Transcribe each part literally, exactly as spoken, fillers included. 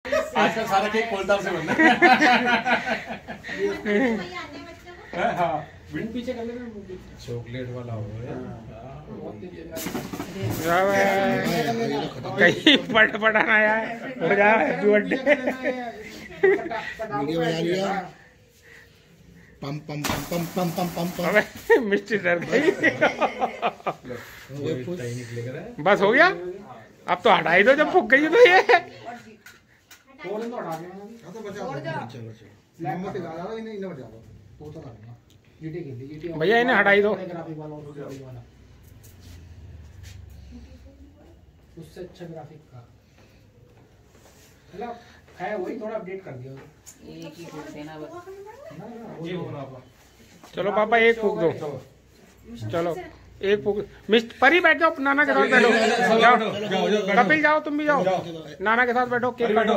आजकल सारा केक कोलतार से बनना है। हाँ पीछे कर लेना, चॉकलेट वाला हो कहीं पट पटाना यार हो जाए हैप्पी बर्थडे। वीडियो बना लिया। पम पम पम पम पम पम पम पम। अबे मिस्टी डर गई। बस हो गया, अब तो हटाई दो जब फूक गई तो ये। भैया इन्हें हटाई दो। उससे अच्छा ग्राफिक का मतलब है वही, थोड़ा अपडेट कर दिया एक ही देना बस। चलो पापा एक फूक दो, चलो एक फूक। मिस्ट परी बैठ जाओ, नाना के साथ बैठो। जाओ कपिल जाओ, तुम भी जाओ नाना के साथ बैठो, केक काटो।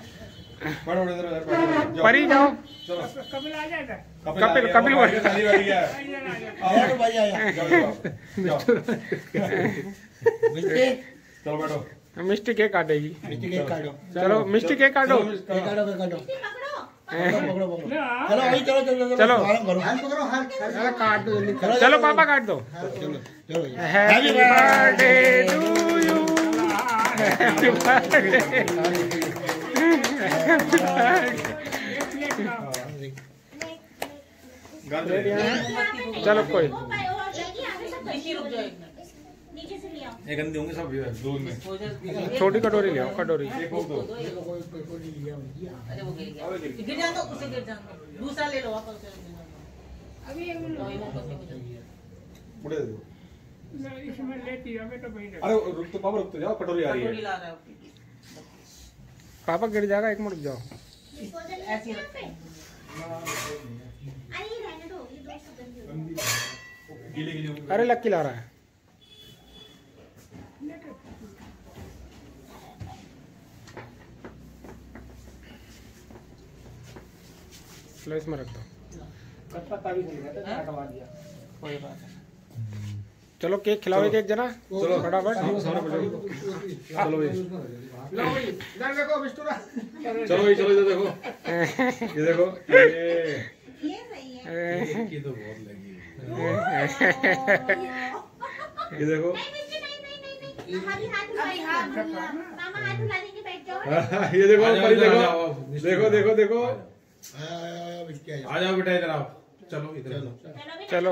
परी जाओ, कपिल आ जाएगा। कपिल कपिल चलो बैठो, मिस्टी केक काटेगी। मिस्टी केक काटो। चलो मिस्टी केक काटो। केक काटो केक काटो। चलो चलो वही चलो चलो चलो हाथ पकड़ो हाथ काट दो जल्दी। चलो पापा काट दो। चलो चलो happy birthday to you, happy birthday. चलो कोई एक अंधे होंगे सब दूध में। छोटी कटोरी ले आओ, कटोरी। एक फूक दो। अरे वो गिर गया, गिर जाए तो उसे गिर जाए, दूसरा ले लो वापस। अभी मुड़े दो। इसमें लेती है तो भाई। अरे रुक तो पापा, रुक तो जाओ, कटोरी आ रही कटोरी है। ला रहा है पापा गिर जाएगा, एक मिनट जाओ। ऐसी रखते। गीले गीले। अरे लक्की ला रहा है। लो इसमें रख दो। कटपत्ता भी नहीं रहता, हटवा दिया। कोई बात नहीं। चलो केक खिलाओ एक एक जना, चलो फटाफट। चलो भाई, इधर देखो बिस्टुरा। चलो भाई, चलो इधर देखो, ये देखो ये ये तो बहुत लगी ये देखो। ये देखो परी, देखो देखो देखो देखो। आ जाओ बेटा इधर आओ, चलो इधर चलो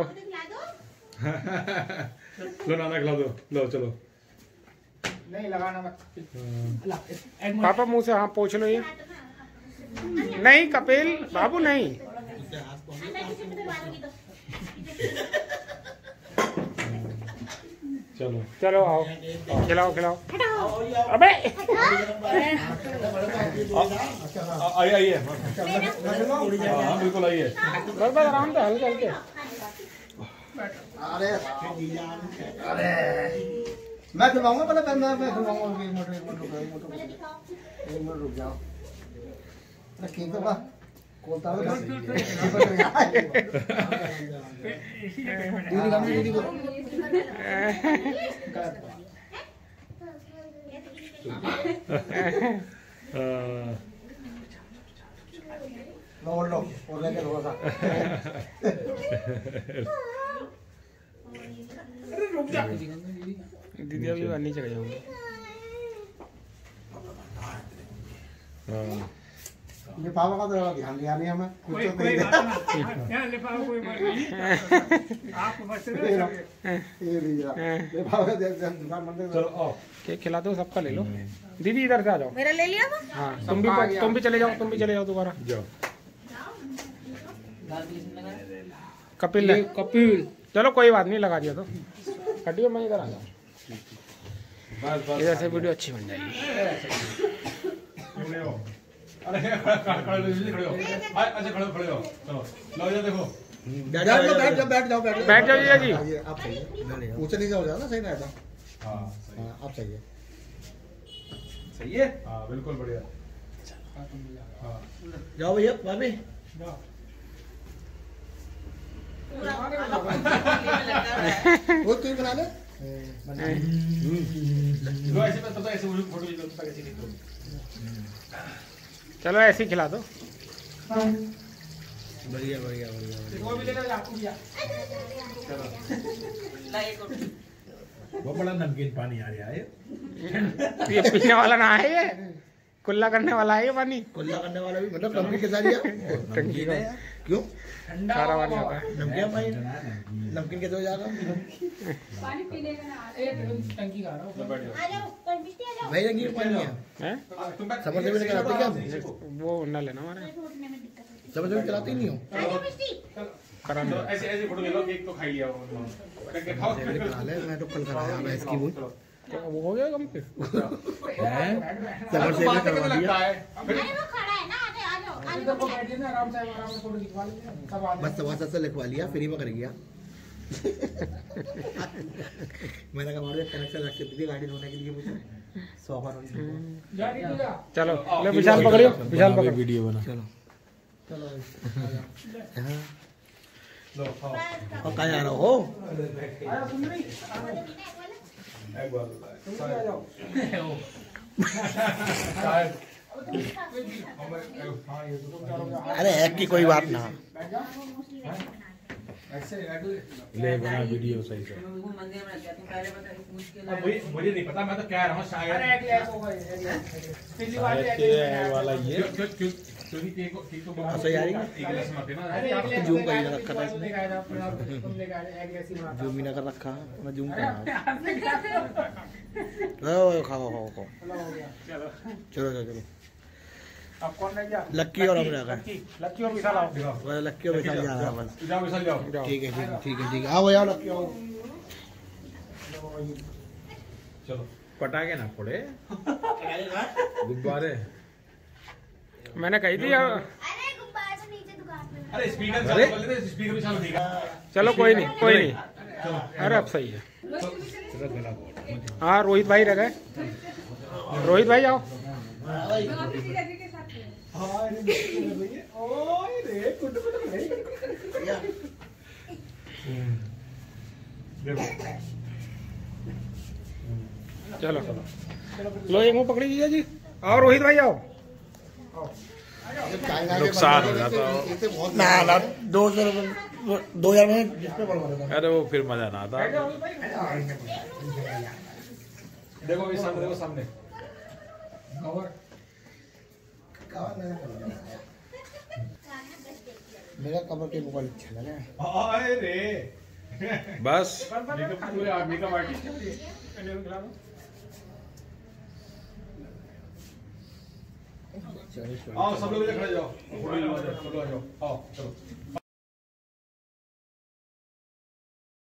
लो नाना खिला दो, लो चलो। नहीं लगाना मत। पापा मुंह से हाँ पोछ लो ये। नहीं कपिल बाबू नहीं। चलो चलो आओ खिलाओ खिलाओ। अबे आइए आइए, हाँ बिल्कुल आइए। बस बस आराम से हल्के हल्के। अरे अरे मैं खिलवाऊंगा, पहले मैं मैं खिलवाऊंगा। एक मिनट एक मिनट रुक एक मिनट एक मिनट रुक जाओ। अरे केक तो बा कोलता है। दीदी का दीदी को लो लो और लेके थोड़ा सा। अरे रुक जा। दीदी अभी बाहर नीचे गई होंगी। ये पापा का तो ध्यान दिया नहीं हमें। कोई कोई बात नहीं, यहाँ लिफाफा कोई बात नहीं। आप बस ये लीजिए ये पापा देख दुकान बंद। चलो आओ, केक खिला दो, सबका ले लो। दीदी इधर से आ जाओ। मेरा ले लिया था। हाँ तुम भी तुम भी चले जाओ, तुम भी चले जाओ दोबारा। जाओ। कपिल ने कपिल चलो कोई बात नहीं, लगा दिया तो हटियो, मैं इधर आ जाऊँ। बस बस इधर से वीडियो अच्छी बन जाएगी। खड़े हो, अरे खड़े हो, जल्दी खड़े हो। अच्छा खड़े खड़े हो, चलो लो ये देखो। बैठ जाओ बैठ जाओ बैठ जाओ बैठ जाओ बैठ जाओ जीजा जी। आप सही है, ऊंचे नीचे हो जाओ ना, सही रहेगा। हाँ हाँ आप सही है। सही है, हाँ बिल्कुल बढ़िया। हाँ जाओ भैया भाभी वो तू बना ले। लो ऐसे में तब ऐसे फोटो खींच लो, तब ऐसे खींच लो। चलो ऐसे ही खिला दो। बढ़िया बढ़िया बढ़िया। वो भी ले लो आपको भी। वो बड़ा नमकीन पानी आ रहा है। ये पीने वाला ना है, ये कुल्ला करने वाला है ये पानी। कुल्ला करने वाला भी मतलब नमकीन के साथ दिया टंकी का क्यों खारा पानी होता है। नमकीन पानी नमकीन कैसे हो जाएगा? पानी पीने का ना एक टंकी का आ रहा हूँ। आ जाओ पर मिस्टी आ जाओ। भाई रंगी पानी है हैं? समझ में नहीं आती क्या? वो ना लेना हमारे उठने में दिक्कत होती समझ में चलाती नहीं हो? है। आ जाओ मिस्टी। करा तो ऐसे ऐसे फोटो ले लो, केक तो खा लिया वो। करके खाओ। पहले करा ले, मैं तो कल कराया मैं इसकी वो वो हो गया कंप्लीट। समर से मैं करवा दिया। अरे वो खड़ा है ना, आ जाओ आ जाओ आ इधर जाओ। को बैठिए ना, आराम से आराम से फोटो खिंचवा लीजिए सब आ बस सवा सात से लिखवा लिया, फ्री में कर गया। मैंने कहा मारो कनेक्शन रख दी गाड़ी धोने के लिए मुझे सोफा रोल। जा रही जा। चलो ले विशाल पकड़ियो, विशाल पकड़। वीडियो बना। चलो चलो लो खाओ। और कहाँ जा रहे हो? आया सुंदरी एक बार तुम भी आ जाओ। शायद अरे एक की कोई बात ना। बैठ जाओ। ऐसे ले बना वीडियो सही से। वो मंदिर में क्या तुम पहले बता पूछ के अब मुझे मुझे नहीं पता, मैं तो कह रहा हूँ शायद। अरे एक लैक होगा ये। पिछली बार भी शायद एक के वाला ये क्यों क्यों क्योंकि केक को केक तो बहुत सही आ रही है। एक गिलास में आते ना। अरे एक लैक जूम करके रखा था इसमें। लेके आया था अपने आप, तुम लेके आए एक ऐसी बात। जूम ही ना कर रखा, मैं जूम कर रहा हूँ। खाओ खाओ खाओ। चलो हो गया। चलो चलो चलो चलो। अब कौन रह गया? लक्की और हम रह गए। लक्की लक्की और विशाल आओ। बस लक्की और विशाल जा रहा है बस। जाओ विशाल जाओ। ठीक है ठीक है ठीक है ठीक है। आओ आओ लक्की आओ। चलो पटाखे ना फोड़े, गुब्बारे। मैंने कही थी। अरे गुब्बारे से नीचे दुकान पे अरे स्पीकर चालू कर लेते, स्पीकर भी चालू दिखा। चलो कोई नहीं कोई नहीं। अरे अब सही है। हाँ रोहित भाई रह गए। रोहित भाई आओ। चलो लो एक मुंह पकड़ी जी। आओ रोहित भाई आओ। नुकसान हो जाता हो। ना ना दो हजार दो हजार में जिसपे बनवा देता। अरे वो फिर मजा ना आता। देखो इस सामने, देखो सामने। मेरा कमर के मोबाइल अच्छा लगा। अरे बस मेकअप पूरे मेकअप आर्टिस्ट है। आओ सब लोग इधर खड़े जाओ, फोटो ले लो, फोटो आ जाओ। आओ चलो।